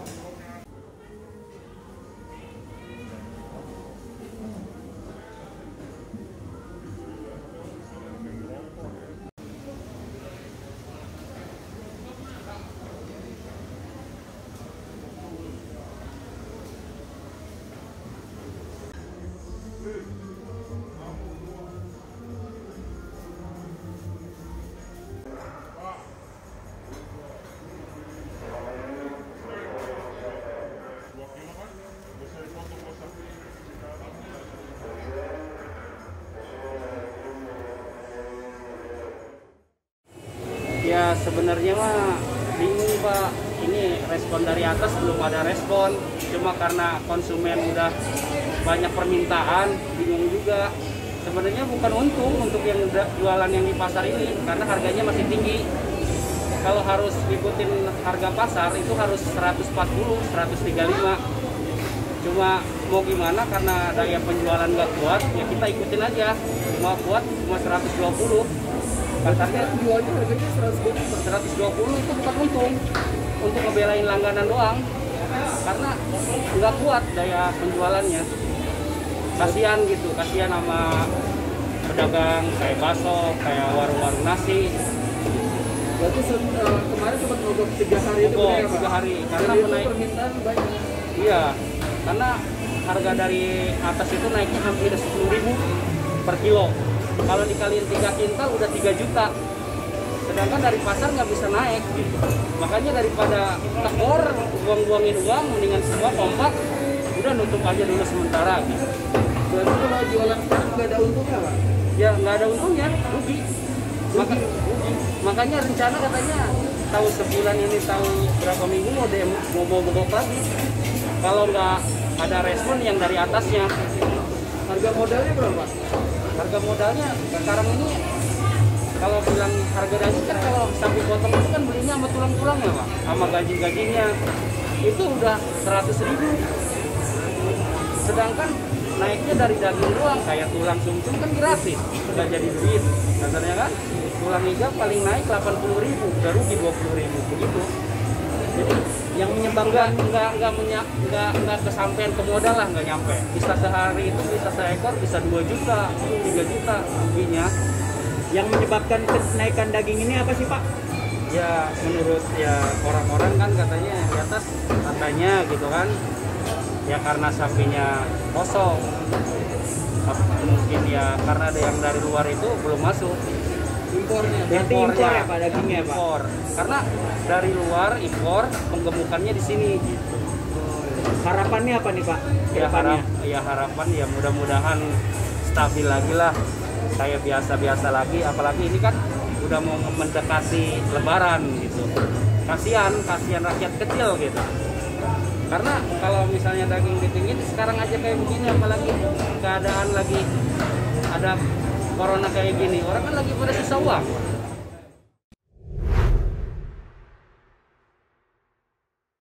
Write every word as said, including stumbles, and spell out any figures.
Ya sebenarnya mah bingung Pak, ini respon dari atas belum ada respon, cuma karena konsumen udah banyak permintaan, bingung juga. Sebenarnya bukan untung untuk yang jualan yang di pasar ini, karena harganya masih tinggi. Kalau harus ikutin harga pasar itu harus seratus empat puluh, seratus tiga puluh lima. Cuma mau gimana, karena daya penjualan nggak kuat, ya kita ikutin aja. Cuma kuat cuma seratus dua puluh. Pasarnya jualnya harganya seratus dua puluh itu bukan untung, untuk ngebelain langganan doang, karena nggak kuat daya penjualannya. Kasihan gitu, kasihan sama pedagang kayak bakso, kayak warung-warung nasi. Berarti uh, kemarin sempat mogok tiga hari itu mogok ya, tiga hari karena itu menaik permintaan banyak. Iya, karena harga dari atas itu naiknya hampir sepuluh ribu per kilo. Kalau dikaliin tiga kintal udah tiga juta. Sedangkan dari pasar nggak bisa naik gitu. Makanya daripada tekor, buang-buangin uang, mendingan semua kompak, udah nutup aja dulu sementara gitu. Berarti kalau jualan sekarang nggak ada untungnya Pak? Ya nggak ada untungnya, rugi. Maka, rugi. Makanya rencana katanya tahu sebulan ini, tahu berapa minggu mau demo, mau mogok lagi. Kalau nggak ada respon yang dari atasnya. Harga modalnya berapa? Harga modalnya sekarang ini kalau bilang harga daging kan, kalau sapi potong itu kan belinya sama tulang-tulangnya Pak, sama gaji-gajinya itu udah seratus ribu. Sedangkan naiknya dari daging doang, kayak tulang sumsum kan gratis, udah jadi duit katanya kan. Tulang iga paling naik delapan puluh ribu, udah rugi dua puluh ribu begitu. Jadi yang menyebabkan nggak nggak nggak nggak nggak kesampaian ke modal lah, nggak nyampe. Bisa sehari itu bisa seekor bisa dua juta, tiga juta ruginya. Yang menyebabkan kenaikan daging ini apa sih Pak? Ya menurut ya orang-orang kan katanya di atas katanya gitu kan, ya karena sapinya kosong, mungkin ya karena ada yang dari luar itu belum masuk. Impornya, berarti impor ya Pak dagingnya Pak? Impor, karena dari luar impor penggemukannya di sini gitu. Harapannya apa nih Pak? Ya, harap, ya harapan ya mudah-mudahan stabil lagi lah, kayak biasa-biasa lagi, apalagi ini kan udah mau mendekati lebaran gitu. Kasihan, kasihan rakyat kecil gitu. Karena kalau misalnya daging ditinggiin sekarang aja kayak begini, apalagi keadaan lagi ada corona kayak gini, orang kan lagi pada susah uang.